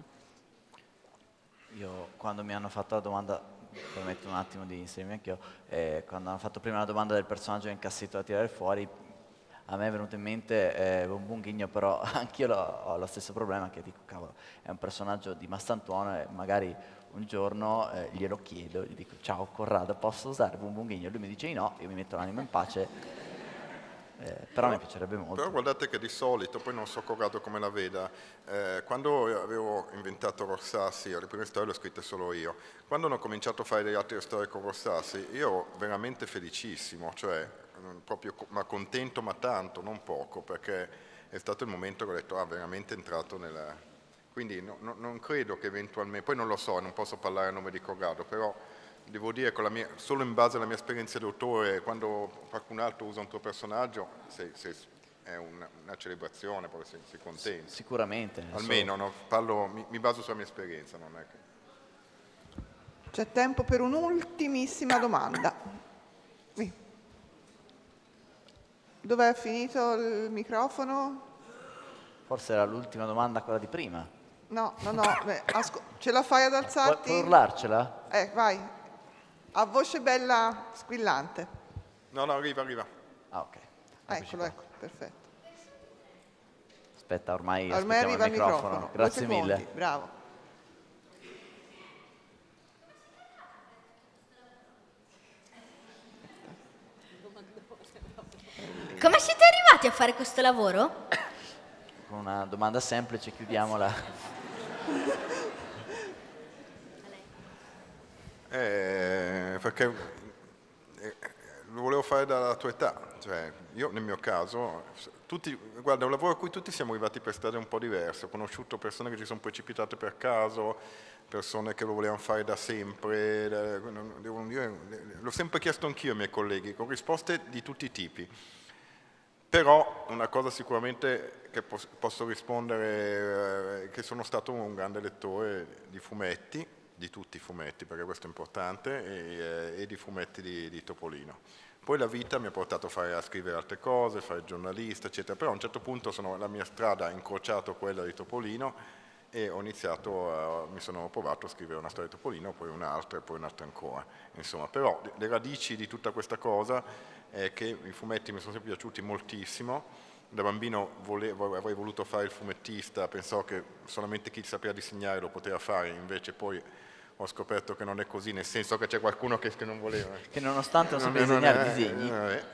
Io quando mi hanno fatto la domanda, permetto un attimo di inserirmi anch'io, quando hanno fatto prima la domanda del personaggio in cassetto da tirare fuori, a me è venuto in mente Bum Bum Ghigno, però anch'io ho lo stesso problema, che dico, cavolo, è un personaggio di Mastantuono e magari un giorno glielo chiedo, gli dico, ciao Corrado, posso usare Bum Bum Ghigno? Lui mi dice di no, io mi metto l'anima in pace. Però mi piacerebbe molto. Però guardate che di solito, poi non so Corrado come la veda, quando avevo inventato Rorsassi, le prime storie le ho scritte solo io, quando ho cominciato a fare delle altre storie con Rorsassi, io ero veramente felicissimo, cioè proprio ma contento, ma tanto, non poco, perché è stato il momento che ho detto, veramente entrato nella... Quindi non credo che eventualmente, poi non lo so, non posso parlare a nome di Corrado, però... Devo dire, solo in base alla mia esperienza di autore, quando qualcun altro usa un tuo personaggio, è una celebrazione, poi sei contento. Sicuramente. Almeno, no, mi baso sulla mia esperienza. Non è che... C'è tempo per un'ultimissima domanda. Dov'è finito il microfono? Forse era l'ultima domanda, quella di prima. No, ce la fai ad alzarti? Puoi urlarcela? Vai. A voce bella squillante. No, arriva. Ah, ok. Eccolo, perfetto. Aspetta, ormai arriva il microfono. Grazie mille. Bravo. come siete arrivati a fare questo lavoro? Con una domanda semplice chiudiamola. Perché lo volevo fare dalla tua età, cioè io nel mio caso, guarda, è un lavoro a cui tutti siamo arrivati per strade un po' diverse, ho conosciuto persone che ci sono precipitate per caso, persone che lo volevano fare da sempre, l'ho sempre chiesto anch'io ai miei colleghi, con risposte di tutti i tipi. Però una cosa sicuramente che posso rispondere, che sono stato un grande lettore di fumetti, di tutti i fumetti, perché questo è importante, e di fumetti di Topolino. Poi la vita mi ha portato a scrivere altre cose, fare il giornalista, eccetera, però a un certo punto la mia strada ha incrociato quella di Topolino e mi sono provato a scrivere una storia di Topolino, poi un'altra e poi un'altra ancora. Insomma, però le radici di tutta questa cosa è che i fumetti mi sono sempre piaciuti moltissimo. Da bambino avrei voluto fare il fumettista, pensavo che solamente chi sapeva disegnare lo poteva fare, invece poi ho scoperto che non è così, nel senso che c'è qualcuno che non voleva. Che nonostante non sapeva disegnare disegni.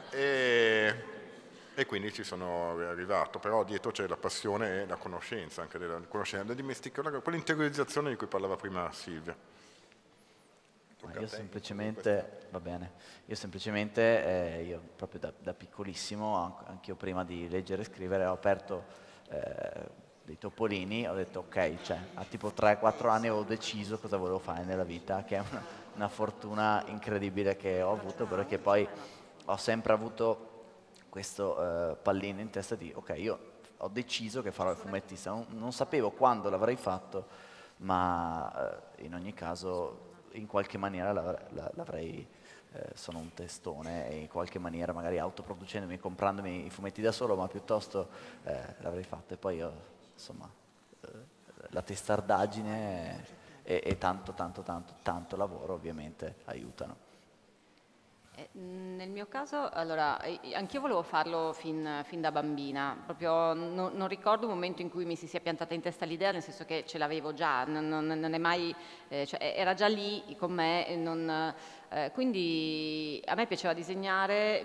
E quindi ci sono arrivato, però dietro c'è la passione e la conoscenza, anche della conoscenza, la dimesticazione, quell'interiorizzazione di cui parlava prima Silvia. Io semplicemente, va bene, io proprio da piccolissimo, anch'io prima di leggere e scrivere, ho aperto dei topolini, ho detto ok, cioè a tipo 3-4 anni ho deciso cosa volevo fare nella vita, che è una fortuna incredibile che ho avuto, perché poi ho sempre avuto questo pallino in testa di ok, io ho deciso che farò il fumettista, non sapevo quando l'avrei fatto, ma in ogni caso in qualche maniera l'avrei, sono un testone e in qualche maniera magari autoproducendomi, comprandomi i fumetti da solo, ma piuttosto l'avrei fatto. E poi insomma la testardaggine e tanto lavoro ovviamente aiutano. Nel mio caso, allora, anch'io volevo farlo fin da bambina, proprio non ricordo un momento in cui mi si sia piantata in testa l'idea, nel senso che ce l'avevo già, non è mai, cioè, era già lì con me, quindi a me piaceva disegnare,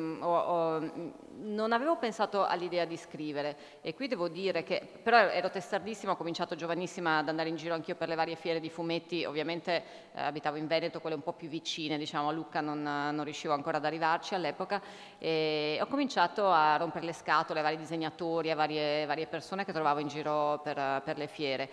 non avevo pensato all'idea di scrivere e qui devo dire che, però ero testardissima, ho cominciato giovanissima ad andare in giro anch'io per le varie fiere di fumetti, ovviamente abitavo in Veneto, quelle un po' più vicine, diciamo a Lucca non riuscivo ancora ad arrivarci all'epoca e ho cominciato a rompere le scatole a vari disegnatori, a varie persone che trovavo in giro per le fiere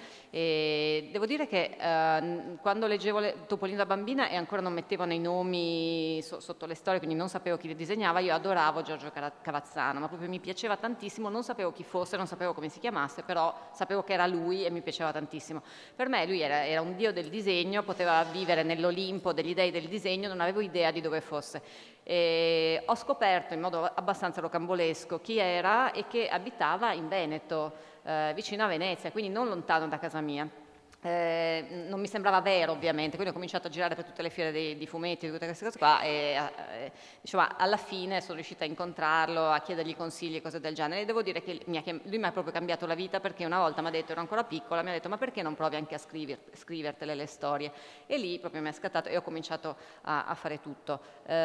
e devo dire che quando leggevo Topolino da bambina e ancora non mettevano i nomi sotto le storie, quindi non sapevo chi le disegnava, io adoravo Giorgio Cavazzano, ma proprio mi piaceva tantissimo, non sapevo chi fosse, non sapevo come si chiamasse, però sapevo che era lui e mi piaceva tantissimo. Per me lui era un dio del disegno, poteva vivere nell'Olimpo degli dei del disegno, non avevo idea di dove fosse. E ho scoperto in modo abbastanza rocambolesco chi era e che abitava in Veneto, vicino a Venezia, quindi non lontano da casa mia. Non mi sembrava vero ovviamente, quindi ho cominciato a girare per tutte le fiere di fumetti, di tutte queste cose qua e diciamo, alla fine sono riuscita a incontrarlo, a chiedergli consigli e cose del genere e devo dire che lui mi ha proprio cambiato la vita perché una volta mi ha detto, ero ancora piccola, mi ha detto ma perché non provi anche a scrivertele le storie e lì proprio mi ha scattato e ho cominciato a fare tutto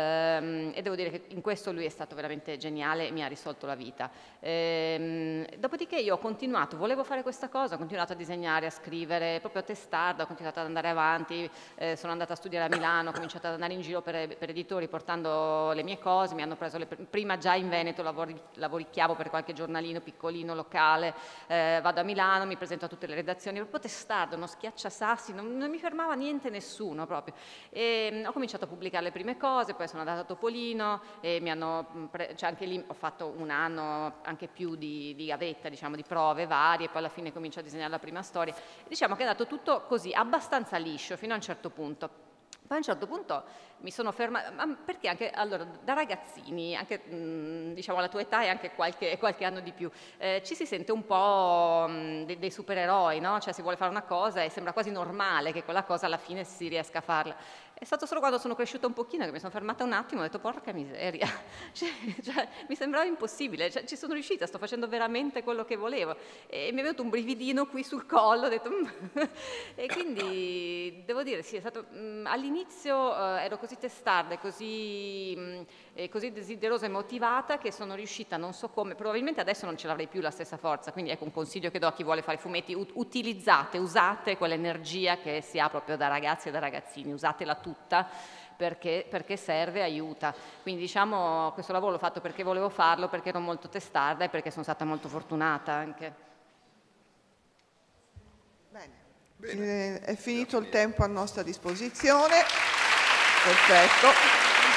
e devo dire che in questo lui è stato veramente geniale e mi ha risolto la vita. Dopodiché io ho continuato, volevo fare questa cosa, ho continuato a disegnare, a scrivere, proprio testarda, ho continuato ad andare avanti, sono andata a studiare a Milano, ho cominciato ad andare in giro per editori portando le mie cose, mi hanno preso prima già in Veneto lavoricchiavo per qualche giornalino piccolino locale, vado a Milano, mi presento a tutte le redazioni, proprio testardo, uno schiacciasassi, non mi fermava niente nessuno proprio. E ho cominciato a pubblicare le prime cose, poi sono andata a Topolino e mi hanno cioè anche lì ho fatto un anno, anche più di gavetta, diciamo, di prove varie, poi alla fine comincio a disegnare la prima storia. Diciamo che è andato tutto così, abbastanza liscio fino a un certo punto. Poi a un certo punto mi sono fermata, perché anche allora, da ragazzini, anche diciamo alla tua età e anche qualche anno di più, ci si sente un po' dei supereroi, no? Cioè si vuole fare una cosa e sembra quasi normale che quella cosa alla fine si riesca a farla. È stato solo quando sono cresciuta un pochino che mi sono fermata un attimo e ho detto porca miseria, cioè, mi sembrava impossibile, cioè, ci sono riuscita, sto facendo veramente quello che volevo e mi è venuto un brividino qui sul collo, ho detto e quindi devo dire sì, è stato all'inizio ero così testarda e così desiderosa e motivata che sono riuscita, non so come, probabilmente adesso non ce l'avrei più la stessa forza, quindi ecco un consiglio che do a chi vuole fare fumetti, usate quell'energia che si ha proprio da ragazzi e da ragazzini, usatela tutta perché serve, aiuta. Quindi diciamo questo lavoro l'ho fatto perché volevo farlo, perché ero molto testarda e perché sono stata molto fortunata anche. Bene. È finito il tempo a nostra disposizione. Perfetto.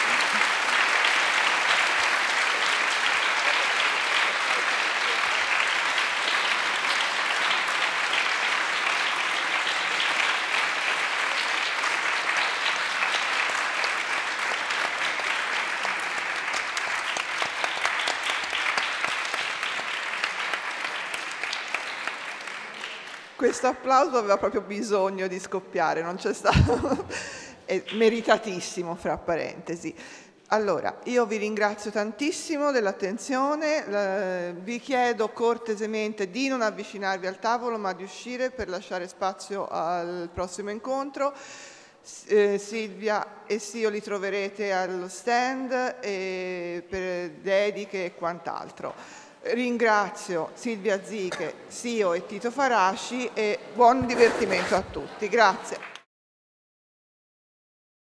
Questo applauso aveva proprio bisogno di scoppiare, non c'è stato, è meritatissimo fra parentesi. Allora, io vi ringrazio tantissimo dell'attenzione, vi chiedo cortesemente di non avvicinarvi al tavolo ma di uscire per lasciare spazio al prossimo incontro. Silvia e Sio li troverete allo stand per dediche e quant'altro. Ringrazio Silvia Ziche, Sio e Tito Farasci e buon divertimento a tutti. Grazie.